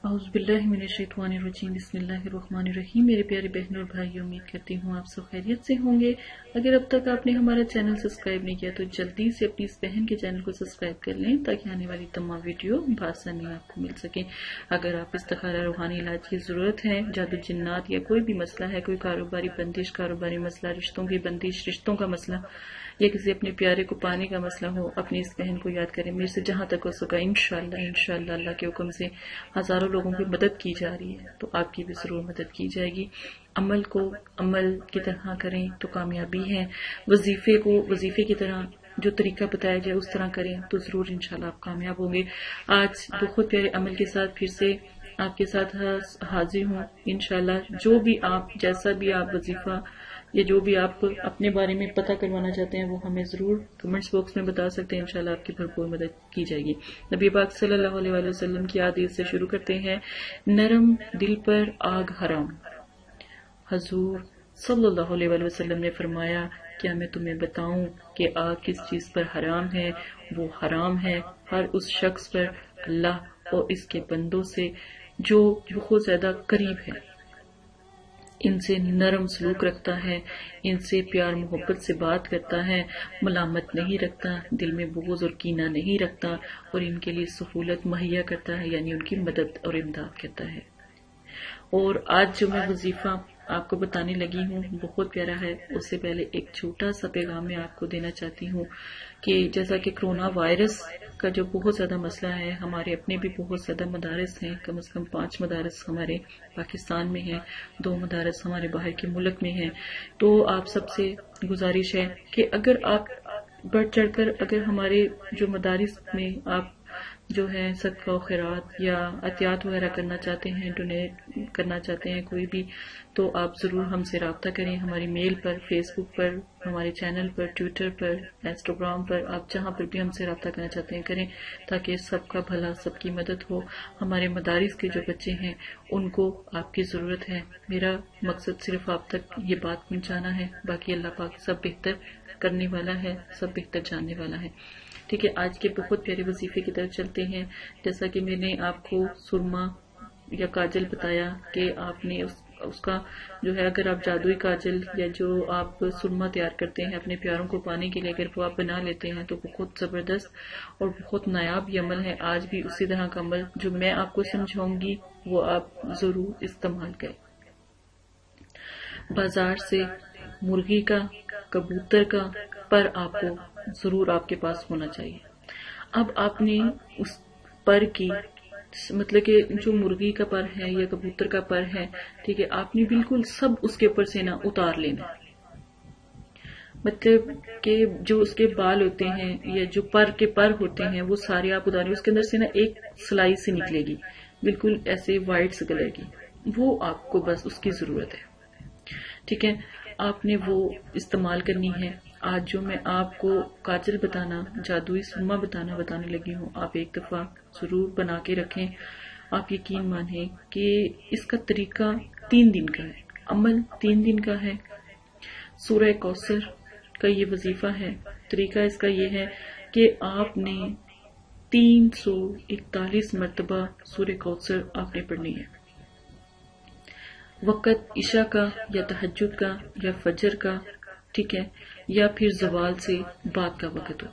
औज़ु बिल्लाहि मिनश्शैतानिर्रजीम बिस्मिल्लाहिर्रहमानिर्रहीम। मेरे प्यारे बहनों और भाइयों, उम्मीद करती हूँ आप सब खैरियत से होंगे। अगर अब तक आपने हमारा चैनल सब्सक्राइब नहीं किया तो जल्दी से अपनी इस बहन के चैनल को सब्सक्राइब कर लें ताकि आने वाली तमाम वीडियो बआसानी आपको मिल सके। अगर आप इस्तिखारा रूहानी इलाज की जरूरत है, जादू जिन्नात या कोई भी मसला है, कोई कारोबारी बंदिश, कारोबारी मसला, रिश्तों की बंदिश, रिश्तों का मसला या किसी अपने प्यारे को पाने का मसला हो, अपनी इस बहन को याद करें। मेरे से जहां तक हो सका इंशाअल्लाह अल्लाह के हुक्म से हजारों लोगों की मदद की जा रही है, तो आपकी भी जरूर मदद की जाएगी। अमल को अमल की तरह करें तो कामयाबी है। वजीफे को वजीफे की तरह जो तरीका बताया जाए उस तरह करें तो जरूर इंशाल्लाह आप कामयाब होंगे। आज बहुत प्यारे अमल के साथ फिर से आपके साथ हाजिर हूँ इंशाल्लाह। जो भी आप जैसा भी आप वजीफा या जो भी आप अपने बारे में पता करवाना चाहते हैं वो हमें जरूर कमेंट्स बॉक्स में बता सकते हैं। इंशाल्लाह आपकी भरपूर मदद की जाएगी। नबी पाक सल्लल्लाहु अलैहि वसल्लम की हदीस से शुरू करते हैं। नरम दिल पर आग हराम। हजूर सल्लल्लाहु अलैहि वसल्लम ने फरमाया, क्या मैं तुम्हें बताऊं कि आग किस चीज पर हराम है? वो हराम है हर उस शख्स पर अल्लाह और इसके बंदों से जो बहुत ज्यादा करीब है, इनसे नरम सलूक रखता है, इनसे प्यार मोहब्बत से बात करता है, मलामत नहीं रखता, दिल में बुग़्ज़ और कीना नहीं रखता और इनके लिए सहूलत मुहैया करता है, यानी उनकी मदद और इमदाद करता है। और आज जो मैं वजीफा आपको बताने लगी हूँ बहुत प्यारा है। उससे पहले एक छोटा सा पैगाम मैं आपको देना चाहती हूँ कि जैसा कि कोरोना वायरस का जो बहुत ज्यादा मसला है, हमारे अपने भी बहुत ज्यादा मदारस हैं, कम से कम 5 मदारस हमारे पाकिस्तान में हैं, 2 मदारस हमारे बाहर के मुल्क में हैं। तो आप सबसे गुजारिश है कि अगर आप बढ़ चढ़कर अगर हमारे जो मदारिस में आप जो है सदका और खैरात या अतियात वगैरह करना चाहते हैं, डोनेट करना चाहते हैं कोई भी, तो आप जरूर हमसे राब्ता करें। हमारी मेल पर, फेसबुक पर, हमारे चैनल पर, ट्विटर पर, इंस्टाग्राम पर, आप जहां पर भी हमसे राब्ता करना चाहते हैं करें ताकि सबका भला, सबकी मदद हो। हमारे मदारिस के जो बच्चे हैं उनको आपकी जरूरत है। मेरा मकसद सिर्फ आप तक ये बात पहुंचाना है, बाकी अल्लाह पाक सब बेहतर करने वाला है, सब बेहतर जानने वाला है। ठीक है, आज के बहुत प्यारे वजीफे की तरफ चलते हैं। जैसा कि मैंने आपको सुरमा या काजल बताया कि आपने उसका जो है, अगर आप जादुई काजल या जो आप सुरमा तैयार करते हैं अपने प्यारों को पाने के लिए, अगर वो आप बना लेते हैं तो बहुत जबरदस्त और बहुत नायाब ये अमल है। आज भी उसी तरह का अमल जो मैं आपको समझाऊंगी वो आप जरूर इस्तेमाल करें। बाजार से मुर्गी का, कबूतर का पर आपको जरूर आपके पास होना चाहिए। अब आपने उस पर की मतलब कि जो मुर्गी का पर है या कबूतर का पर है, ठीक है, आपने बिल्कुल सब उसके ऊपर से ना उतार लेना है। मतलब कि जो उसके बाल होते हैं या जो पर के पर होते हैं वो सारे आप उतारें। उसके अंदर से ना एक सिलाई से निकलेगी बिल्कुल ऐसे व्हाइट से कलर की, वो आपको बस उसकी जरूरत है। ठीक है, आपने वो इस्तेमाल करनी है। आज जो मैं आपको काजल बताना, जादुई सुरमा बताने लगी हूँ, आप एक दफा जरूर बना के रखें। आप यकीन माने कि इसका तरीका 3 दिन का है, अमल 3 दिन का है। सूरह कौसर का ये वजीफा है। तरीका इसका ये है कि आपने 341 मरतबा सूरह कौसर आपने पढ़नी है। वक़्त ईशा का या तहज्जुद का या फजर का, ठीक है, या फिर जवाल से बाद का वक़्त हो।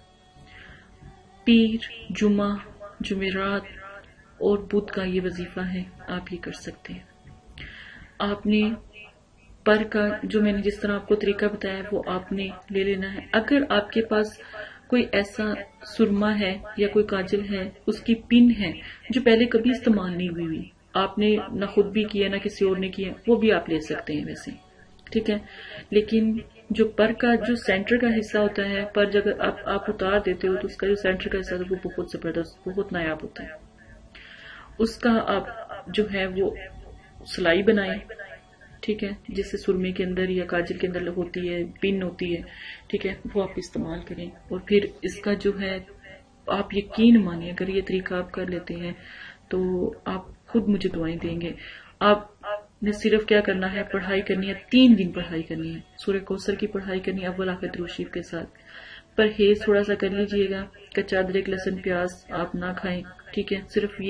पीर, जुमा, जुमेरात और बुध का ये वजीफा है, आप ये कर सकते हैं। आपने पर का जो मैंने जिस तरह आपको तरीका बताया वो आपने ले लेना है। अगर आपके पास कोई ऐसा सुरमा है या कोई काजल है, उसकी पिन है जो पहले कभी इस्तेमाल नहीं हुई, आपने ना खुद भी किया ना किसी और ने किया, वो भी आप ले सकते हैं वैसे, ठीक है। लेकिन जो पर का जो सेंटर का हिस्सा होता है, पर जब आप उतार देते हो तो उसका जो सेंटर का हिस्सा है वो बहुत जबरदस्त, बहुत नायाब होता है। उसका आप जो है वो सिलाई बनाएं, ठीक है, जिससे सुरमे के अंदर या काजल के अंदर होती है, पिन होती है, ठीक है, वो आप इस्तेमाल करें। और फिर इसका जो है आप यकीन मानिए अगर ये तरीका आप कर लेते हैं तो आप खुद मुझे दुआएं देंगे। आपने सिर्फ क्या करना है, पढ़ाई करनी है, 3 दिन पढ़ाई करनी है। सूरह कौसर की पढ़ाई करनी है अव्वल आखिर दुरूद शरीफ के साथ। परहेज थोड़ा सा कर लीजिएगा, कच्चा अदरक, लहसुन, प्याज आप ना खाएं, ठीक है। सिर्फ ये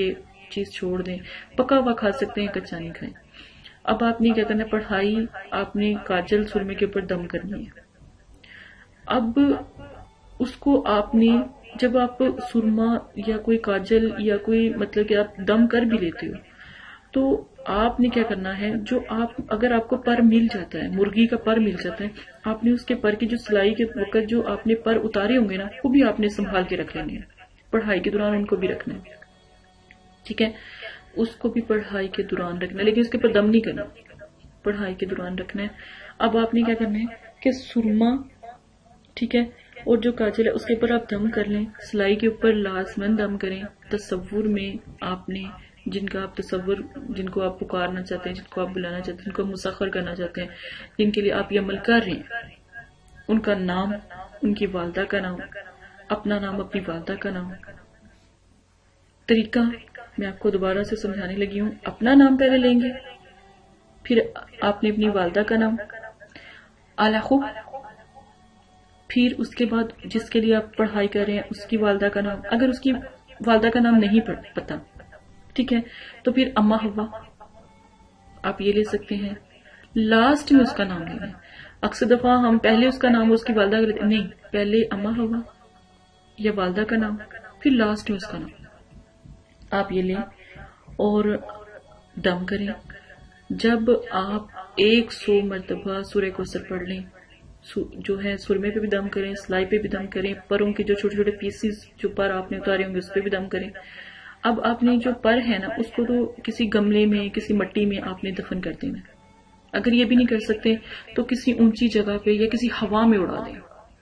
چیز چھوڑ دیں، پکا ہوا کھا سکتے ہیں، کچا نہیں کھائیں۔ اب آپ نے کیا کرنا ہے، پڑھائی آپ نے کاجل سرمے کے اوپر دم کرنی ہے۔ اب اس کو آپ نے جب آپ سرما یا کوئی کاجل یا کوئی مطلب کہ آپ دم کر بھی لیتے ہو تو آپ نے کیا کرنا ہے، جو اگر آپ کو پر مل جاتا ہے، مرغی کا پر مل جاتا ہے، آپ نے اس کے پر کی جو سلائی کے وقت جو آپ نے پر اتارے ہوں گے نا، وہ بھی آپ نے سنبھال کے رکھ لینے ہیں، پڑھائی کے دوران ان کو بھی رکھنا ہے، ٹھیک ہے، اس کو بھی پڑھائی کے دوران رکھنا ہے، لیکن اس کے اوپر دم نہیں کرنا، پڑھائی کے دوران رکھنا ہے۔ اب آپ نے کیا کرنا ہے کہ سرما، ٹھیک ہے، اور جو کاجل ہے اس کے اوپر آپ دم کر لیں، سلائی کے اوپر لازمن دم کریں، تصور میں آپ نے جن کو آپ پکارنا چاہتے ہیں، جن کو آپ بلانا چاہتے ہیں، جن کو آپ مسخر کرنا چاہتے ہیں، جن کے لیے آپ یہ عمل کر رہے ہیں، ان کا نام، ان کی والدہ کا نام، اپنا نام، اپنی والدہ کا نام۔ طریقہ میں آپ کو دوبارہ سے سمجھانے لگی ہوں، اپنا نام پہلے لیں گے، پھر آپ نے اپنی والدہ کا نام، الاخو، پھر اس کے بعد جس کے لیے آپ پڑھائی کر رہے ہیں اس کی والدہ کا نام، اگر اس کی والدہ کا نام نہیں پتا، ٹھیک ہے، تو پھر اما ہوا آپ یہ لے سکتے ہیں، لاسٹ میں اس کا نام لینا ہے۔ اکثر دفعہ ہم پہلے اس کا نام اس کی والدہ کا لیتے ہیں، نہیں، پہلے اما ہوا یا والدہ کا نام، پھر لاسٹ میں اس کا نام آپ یہ لیں اور دم کریں۔ جب آپ 100 مرتبہ سورہ کوثر پڑھ لیں، جو ہے سرمے پہ بھی دم کریں، سلائی پہ بھی دم کریں، پروں کے جو چھوٹے چھوٹے پیسز جو پر آپ نے اتارے ہوں گے اس پہ بھی دم کریں۔ اب آپ نے جو پر ہے نا اس کو تو کسی گملے میں، کسی مٹی میں آپ نے دفن کر دینا، اگر یہ بھی نہیں کر سکتے تو کسی اونچی جگہ پہ یا کسی ہوا میں اڑا دیں،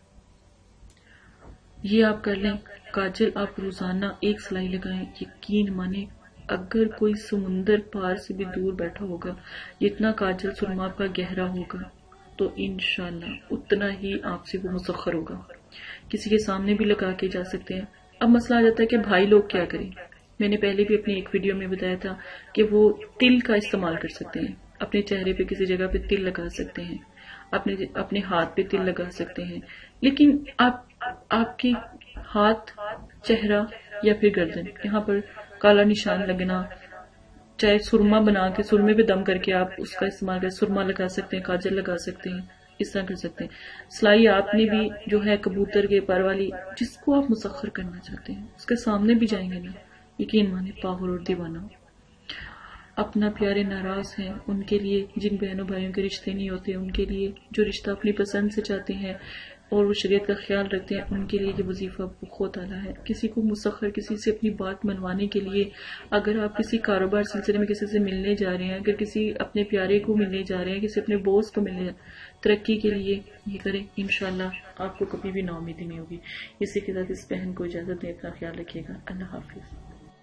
یہ آپ کر لیں۔ کاجل آپ روزانہ 1 سلائی لگائیں، یقین مانیں اگر کوئی سمندر پار سے بھی دور بیٹھا ہوگا، جتنا کاجل سرما کا گہرا ہوگا تو انشاءاللہ اتنا ہی آپ سے وہ مسخر ہوگا۔ کسی کے سامنے بھی لگا کے جا سکتے ہیں۔ اب مسئلہ آ جاتا ہے کہ بھائی لوگ کیا کریں، میں نے پہلے بھی اپنی ایک ویڈیو میں بتایا تھا کہ وہ تل کا استعمال کر سکتے ہیں، اپنے چہرے پہ کسی جگہ پہ تل لگا سکتے ہیں، اپنے ہاتھ پہ تل لگا سکتے ہیں، لیکن آپ کے ہاتھ، چہرہ یا پھر گردن، یہاں پر کالا نشان لگنا، چاہے سرما بنا کے سرمے پہ دم کر کے آپ اس کا استعمال کریں، سرما لگا سکتے ہیں، کاجل لگا سکتے ہیں، اس طرح کر سکتے ہیں۔ سلائی آپ نے بھی جو ہے کبوتر کے پر والی، جس کو آپ مسخر کرنا چاہتے ہیں اس کے سامنے بھی جائیں گے نا، یقین مانے پاگل اور دیوانہ۔ اپنا پیارے ناراض ہیں ان کے لیے، جن بہنوں بھائیوں کے رشتے نہیں ہوتے ان کے لیے، جو رشتہ اپنی پسند سے چاہتے ہیں اور وہ شریعت کا خیال رکھتے ہیں، ان کے لیے یہ وظیفہ بہت اعلیٰ ہے۔ کسی کو مسخر، کسی سے اپنی بات منوانے کے لیے، اگر آپ کسی کاروبار سلسلے میں کسی سے ملنے جا رہے ہیں، اگر کسی اپنے پیارے کو ملنے جا رہے ہیں، کسی اپنے باس کو ملنے، ترقی کے لیے یہ کریں، انشاءاللہ آپ کو کبھی بھی نا امیدی نہیں ہوگی۔ اسی کے ساتھ اس بہن کو اجازت دیں، اپنا خیال رکھیے گا، اللہ حافظ۔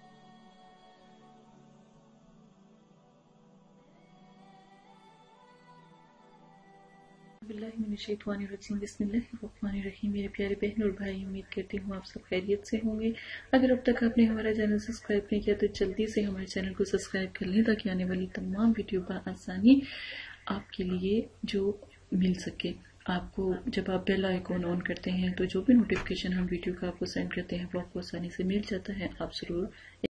باللہ من الشیطان الرجیم، بسم اللہ الرحمن الرحیم۔ میرے پیارے بہن اور بھائی، امید کرتی ہوں آپ سب خیریت سے ہوں گے۔ اگر اب تک آپ نے ہمارا چینل سبسکرائب نہیں کیا تو جلدی سے ہمارے چینل کو سبسکرائب کر لیں تاکہ آنے والی تمام ویڈیو بآسانی آپ کے لیے جو مل سکے۔ آپ کو جب آپ بیل آئیکن آن کرتے ہیں تو جو بھی نوٹیفیکیشن ہم ویڈیو کا آپ کو سینڈ کرتے ہیں وہ آپ کو آسانی سے مل جاتا ہے۔ آپ ضرور